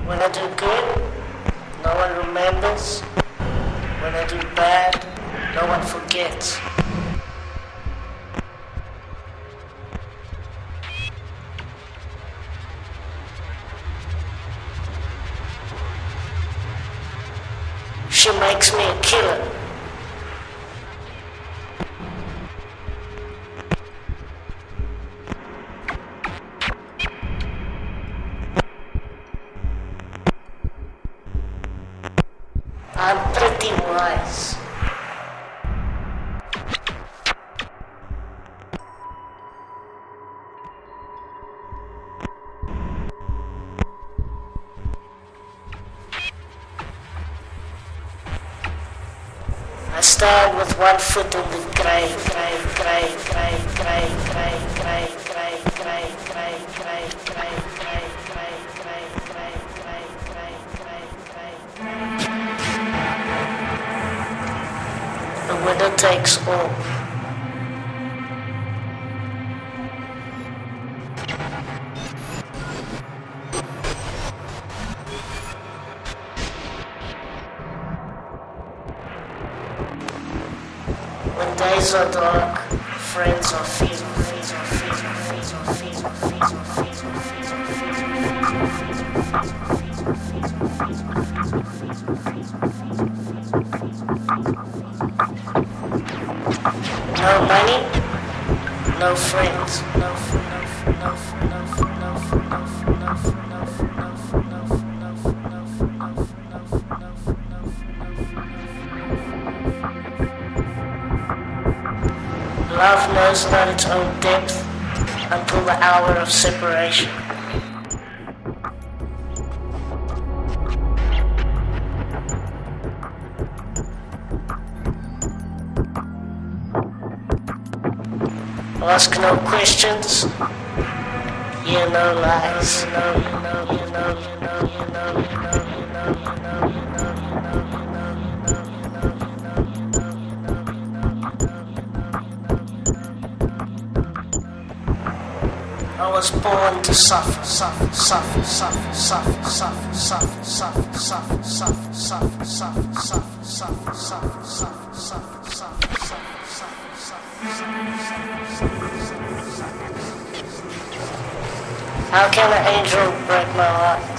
When I do good, no one remembers. When I do bad, no one forgets. She makes me a killer. I'm pretty wise. I stand with one foot in the grave, The winner takes all. When days are dark, friends are few. No money, no friends, Love knows not its own depth until the hour of separation. Ask no questions, hear no lies. I was born to suffer. How can an angel break my heart?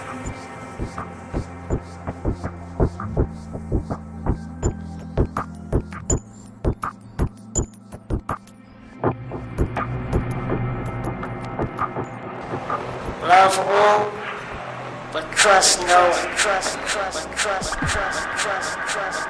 Love all, but trust no one. Trust.